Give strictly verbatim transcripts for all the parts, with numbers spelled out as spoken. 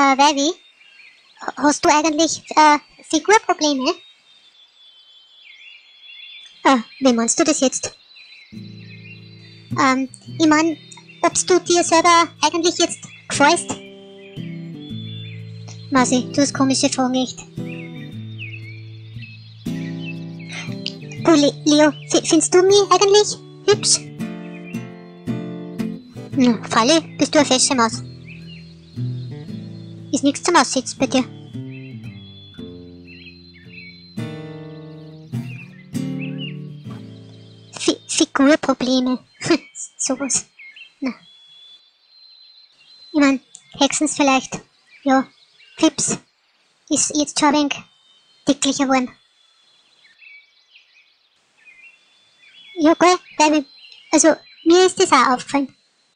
Äh, Vivi, hast du eigentlich äh, Figurprobleme? Ah, wie meinst du das jetzt? Ähm, ich mein, ob's du dir selber eigentlich jetzt gefällst? Masi, du hast komische Fragen, echt. Du, Le Leo, findest du mich eigentlich hübsch? Na, Falli, bist du eine fesche Maus? Ist nichts zum Aussitzen bei dir. Fi Figurprobleme. Sowas. Na. Ich mein, Hexens vielleicht. Ja, Fips ist jetzt schon ein wenig dicklicher geworden. Ja, gell, weil, also, mir ist das auch aufgefallen.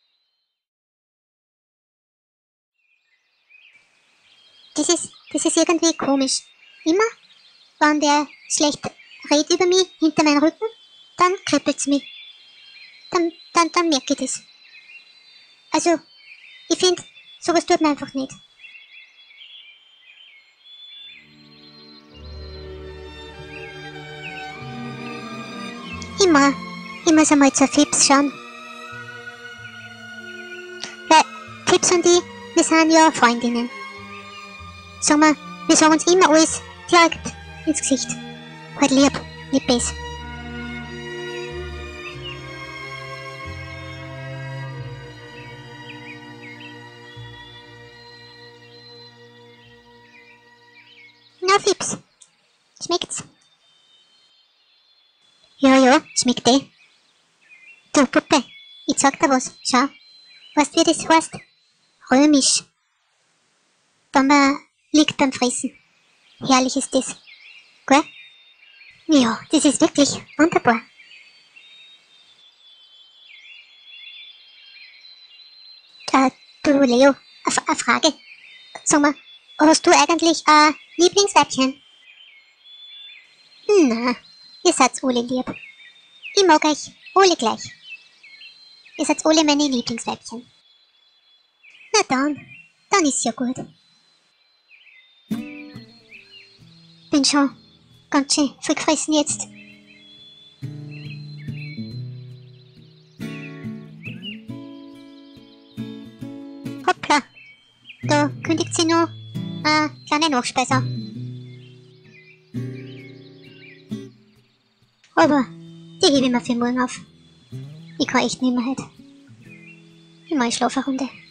Das ist, das ist irgendwie komisch. Immer, wenn der schlecht redet über mich hinter meinem Rücken, dann kribbelt's mich. Dann, dann, dann merke ich das. Also, ich finde, sowas tut man einfach nicht. Immer, ich muss einmal zur Fips schauen. Weil, Fips und ich, wir sind ja Freundinnen. Sagen wir, wir sagen uns immer alles direkt ins Gesicht. Halt lieb, nicht besser. Na, Fips, schmeckt's? Ja, ja, schmeckt eh. Du, Puppe, ich sag dir was, schau. Weißt du, wie das heißt? Römisch. Wenn man liegt beim Fressen. Herrlich ist das. Gell? Ja, das ist wirklich wunderbar. Äh, du Leo, eine Frage. Sag mal, hast du eigentlich ein Lieblingsweibchen? Na, ihr seid alle lieb. Ich mag euch alle gleich. Ihr seid alle meine Lieblingsweibchen. Na dann, dann ist ja gut. Bin schon ganz schön viel gefressen jetzt. Hoppla, da kündigt sie noch eine kleine Nachspeise an. Aber die hebe ich mir für morgen auf. Ich kann echt nicht mehr heute. Ich mache eine Schlafrunde.